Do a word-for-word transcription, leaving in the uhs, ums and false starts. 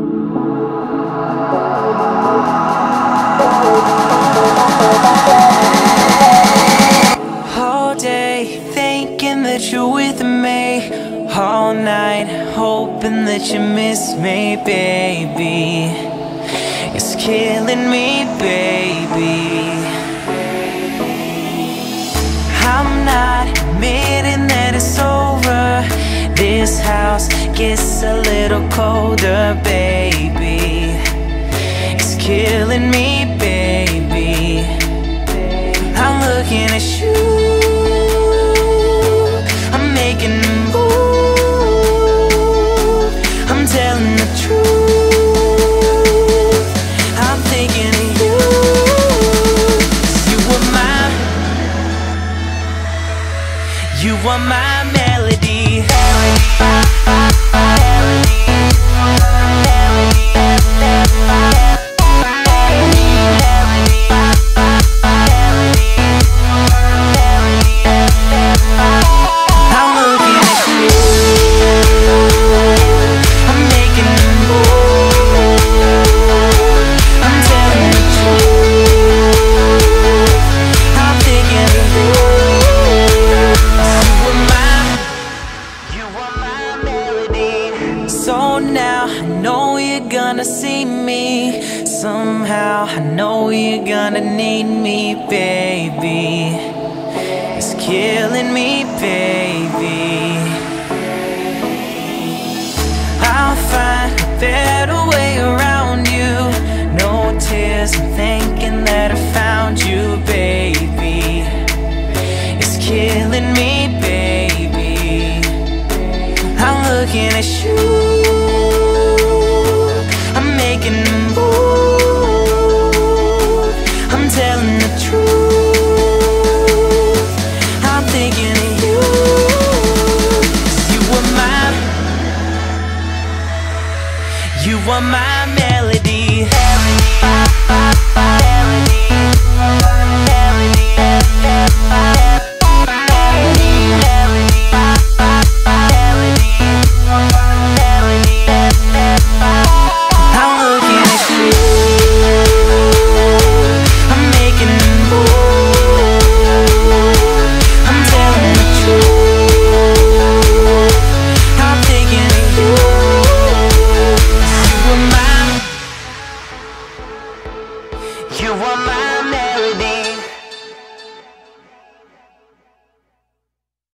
All day thinking that you're with me, all night hoping that you miss me, baby. It's killing me, baby. I'm not admitting that it's over. This house gets a little colder, baby. It's killing me, baby. I'm looking at you, I'm making a move, I'm telling the truth, I'm thinking of you. You are my, you are my melody. So now I know you're gonna see me somehow. I know you're gonna need me, baby. It's killing me, baby. I'll find a better way around you. No tears, I'm thinking that I found you, baby. It's killing me, baby. I'm looking at you, I'm making a move, I'm telling the truth, I'm thinking of you. You are my, you are my melody.